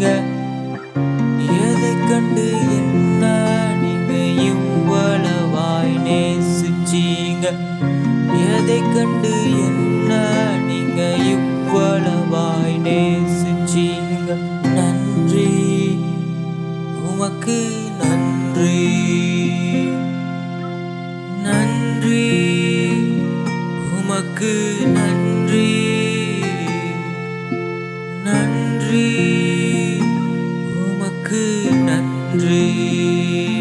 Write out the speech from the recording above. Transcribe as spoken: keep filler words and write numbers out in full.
செஞ்சீங்க எதை கண்டு என்ன நீங்க இவ்வளவாய் நேசிச்சீங்க எதை கண்டு என்ன நீங்க இவ்வளவாய் நேசிச்சீங்க நன்றி உமக்கு நன்றி நன்றி உமக்கு நன்றி நன்றி உமக்கு நன்றி